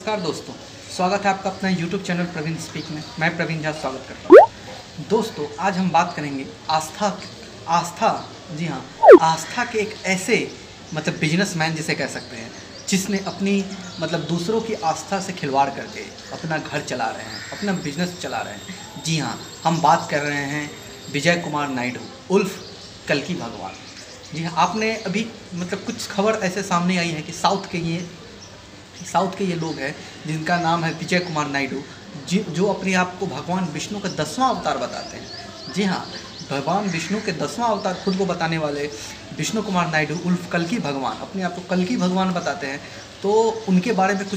नमस्कार दोस्तों, स्वागत है आपका अपना YouTube चैनल प्रवीण स्पीक में। मैं प्रवीण झा स्वागत करता हूँ। दोस्तों आज हम बात करेंगे आस्था। जी हाँ, आस्था के एक ऐसे बिजनेसमैन जिसे कह सकते हैं, जिसने अपनी दूसरों की आस्था से खिलवाड़ करके अपना घर चला रहे हैं, अपना बिजनेस चला रहे हैं। जी हाँ, हम बात कर रहे हैं विजय कुमार नायडू उर्फ कल्कि भगवान। जी हाँ, आपने अभी कुछ खबर ऐसे सामने आई है कि साउथ के ये लोग हैं जिनका नाम है विजय कुमार नायडू, जो अपने आप को भगवान विष्णु का 10वां अवतार बताते हैं। जी हाँ, भगवान विष्णु के 10वां अवतार खुद को बताने वाले विष्णु कुमार नायडू उर्फ कल्कि भगवान अपने आप को कल्कि भगवान बताते हैं। तो उनके बारे में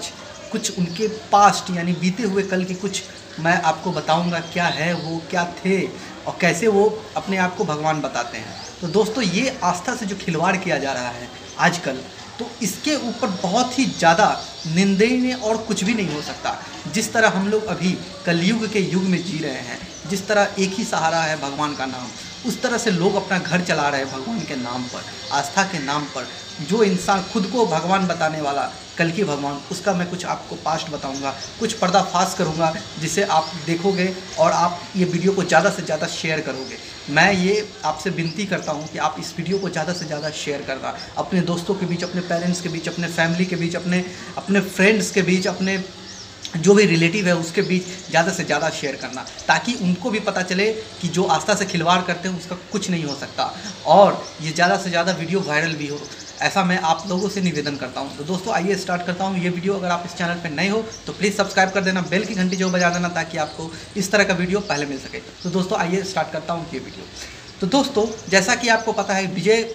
कुछ उनके पास्ट यानी बीते हुए कल की कुछ मैं आपको बताऊंगा, क्या है वो, क्या थे और कैसे वो अपने आप को भगवान बताते हैं। तो दोस्तों ये आस्था से जो खिलवाड़ किया जा रहा है आजकल, तो इसके ऊपर बहुत ही ज़्यादा निंदनीय और कुछ भी नहीं हो सकता। जिस तरह हम लोग अभी कलयुग के युग में जी रहे हैं, जिस तरह एक ही सहारा है भगवान का नाम, उस तरह से लोग अपना घर चला रहे हैं भगवान के नाम पर, आस्था के नाम पर। जो इंसान खुद को भगवान बताने वाला कल्कि भगवान, उसका मैं कुछ आपको पास्ट बताऊंगा, कुछ पर्दाफाश करूंगा, जिसे आप देखोगे और आप ये वीडियो को ज़्यादा से ज़्यादा शेयर करोगे। मैं ये आपसे विनती करता हूँ कि आप इस वीडियो को ज़्यादा से ज़्यादा शेयर करना, अपने दोस्तों के बीच, अपने पेरेंट्स के बीच, अपने फैमिली के बीच, अपने फ्रेंड्स के बीच, अपने जो भी रिलेटिव है उसके बीच ज़्यादा से ज़्यादा शेयर करना, ताकि उनको भी पता चले कि जो आस्था से खिलवाड़ करते हैं उसका कुछ नहीं हो सकता, और ये ज़्यादा से ज़्यादा वीडियो वायरल भी हो। ऐसा मैं आप लोगों से निवेदन करता हूं। तो दोस्तों आइए स्टार्ट करता हूं ये वीडियो। अगर आप इस चैनल पर नए हो तो प्लीज़ सब्सक्राइब कर देना, बेल की घंटी जो बजा देना, ताकि आपको इस तरह का वीडियो पहले मिल सके। तो दोस्तों आइए स्टार्ट करता हूं ये वीडियो। तो दोस्तों जैसा कि आपको पता है,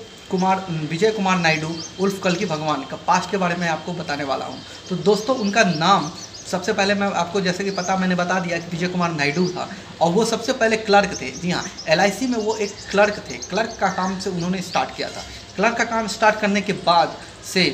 विजय कुमार नायडू उर्फ कल्कि भगवान का पास्ट के बारे में आपको बताने वाला हूँ। तो दोस्तों उनका नाम, सबसे पहले मैं आपको, जैसे कि मैंने बता दिया कि विजय कुमार नायडू था, और वो सबसे पहले क्लर्क थे। जी हाँ, LIC में वो एक क्लर्क थे। क्लर्क का काम से उन्होंने स्टार्ट किया था। क्लर्क का काम स्टार्ट करने के बाद से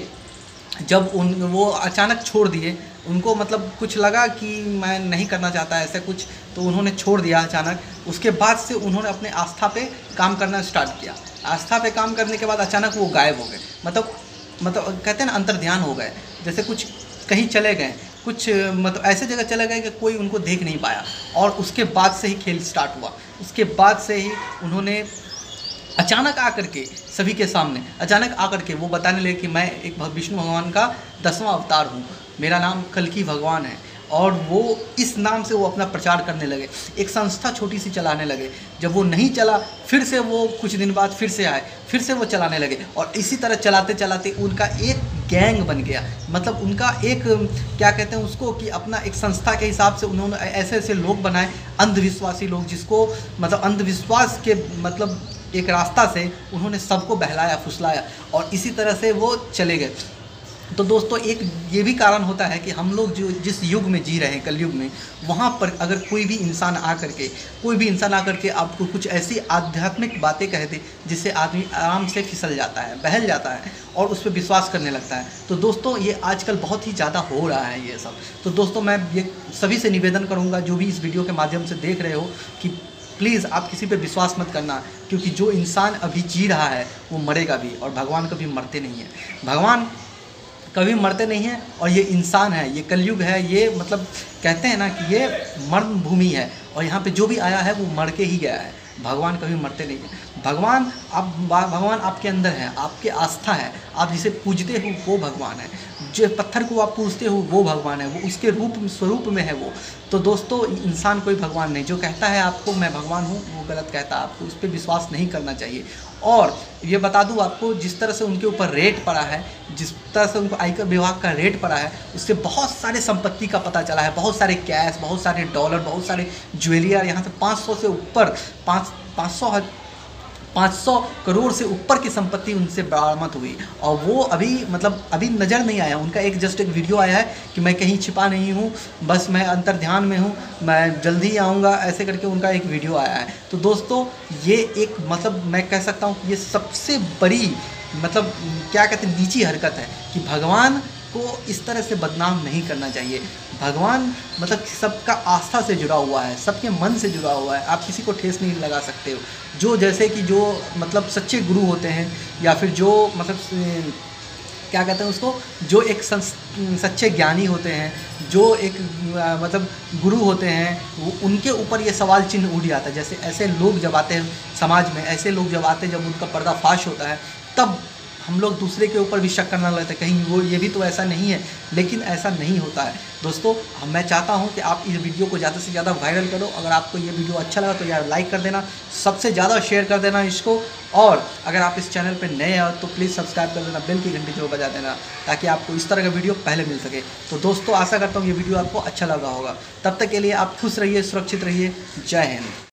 जब वो अचानक छोड़ दिए, उनको कुछ लगा कि मैं नहीं करना चाहता ऐसा कुछ, तो उन्होंने छोड़ दिया अचानक। उसके बाद से उन्होंने अपने आस्था पे काम करना स्टार्ट किया। आस्था पे काम करने के बाद अचानक वो गायब हो गए, कहते हैं ना, अंतर्ध्यान हो गए, जैसे कुछ कहीं चले गए, कुछ ऐसे जगह चले गए कि कोई उनको देख नहीं पाया। और उसके बाद से ही खेल स्टार्ट हुआ। उसके बाद से ही उन्होंने अचानक आकर के सभी के सामने वो बताने लगे कि मैं एक विष्णु भगवान का 10वां अवतार हूँ, मेरा नाम कल्कि भगवान है। और वो इस नाम से वो अपना प्रचार करने लगे। एक संस्था छोटी सी चलाने लगे। जब वो नहीं चला, फिर से वो कुछ दिन बाद फिर से आए, फिर से वो चलाने लगे, और इसी तरह चलाते चलाते उनका एक गैंग बन गया। उनका एक, क्या कहते हैं उसको, कि अपना एक संस्था के हिसाब से उन्होंने ऐसे ऐसे लोग बनाए, अंधविश्वासी लोग, जिसको अंधविश्वास के एक रास्ता से उन्होंने सबको बहलाया फुसलाया, और इसी तरह से वो चले गए। तो दोस्तों एक ये भी कारण होता है कि हम लोग जो जिस युग में जी रहे हैं, कलयुग में, वहाँ पर अगर कोई भी इंसान आकर के आपको कुछ ऐसी आध्यात्मिक बातें कह दे, जिससे आदमी आराम से फिसल जाता है, बहल जाता है और उस पर विश्वास करने लगता है। तो दोस्तों ये आजकल बहुत ही ज़्यादा हो रहा है ये सब। तो दोस्तों मैं ये सभी से निवेदन करूँगा, जो भी इस वीडियो के माध्यम से देख रहे हो, कि प्लीज़ आप किसी पे विश्वास मत करना, क्योंकि जो इंसान अभी जी रहा है वो मरेगा भी, और भगवान कभी मरते नहीं हैं। भगवान कभी मरते नहीं हैं, और ये इंसान है, ये कलयुग है, ये कहते हैं ना कि ये मरण भूमि है, और यहाँ पे जो भी आया है वो मर के ही गया है। भगवान कभी मरते नहीं हैं। भगवान आपके अंदर है, आपके आस्था है, आप जिसे पूजते हो वो भगवान है। जो पत्थर को आप पूजते हो वो भगवान है, वो उसके स्वरूप में है वो। तो दोस्तों इंसान कोई भगवान नहीं। जो कहता है आपको मैं भगवान हूँ, वो गलत कहता है। आपको उस पर विश्वास नहीं करना चाहिए। और ये बता दूँ आपको, जिस तरह से उनके ऊपर रेट पड़ा है, जिस तरह से उनको आयकर विभाग का रेट पड़ा है, उससे बहुत सारे संपत्ति का पता चला है। बहुत सारे कैश, बहुत सारे डॉलर, बहुत सारे ज्वेलरी, यहाँ से 500 से ऊपर 500 करोड़ से ऊपर की संपत्ति उनसे बरामद हुई। और वो अभी नज़र नहीं आया। उनका एक वीडियो आया है कि मैं कहीं छिपा नहीं हूँ, बस मैं अंतर्ध्यान में हूँ, मैं जल्दी आऊँगा, ऐसे करके उनका एक वीडियो आया है। तो दोस्तों ये एक मैं कह सकता हूँ कि ये सबसे बड़ी क्या कहते हैं, नीची हरकत है, कि भगवान को इस तरह से बदनाम नहीं करना चाहिए। भगवान सबका आस्था से जुड़ा हुआ है, सबके मन से जुड़ा हुआ है। आप किसी को ठेस नहीं लगा सकते हो। जो जैसे कि जो सच्चे गुरु होते हैं, या फिर जो क्या कहते हैं उसको, जो एक सच्चे ज्ञानी होते हैं, जो एक मतलब गुरु होते हैं, वो उनके ऊपर ये सवाल चिन्ह उठ जाता है। जैसे ऐसे लोग जब आते हैं समाज में, ऐसे लोग जब आते हैं, जब उनका पर्दाफाश होता है, तब हम लोग दूसरे के ऊपर भी शक करना लगते हैं, कहीं वो ये भी तो ऐसा नहीं है। लेकिन ऐसा नहीं होता है दोस्तों। मैं चाहता हूं कि आप इस वीडियो को ज़्यादा से ज़्यादा वायरल करो। अगर आपको ये वीडियो अच्छा लगा तो यार लाइक कर देना, सबसे ज़्यादा शेयर कर देना इसको। और अगर आप इस चैनल पर नए हो तो प्लीज़ सब्सक्राइब कर देना, बेल की घंटी जो बजा देना, ताकि आपको इस तरह का वीडियो पहले मिल सके। तो दोस्तों आशा करता हूँ ये वीडियो आपको अच्छा लगा होगा। तब तक के लिए आप खुश रहिए, सुरक्षित रहिए। जय हिंद।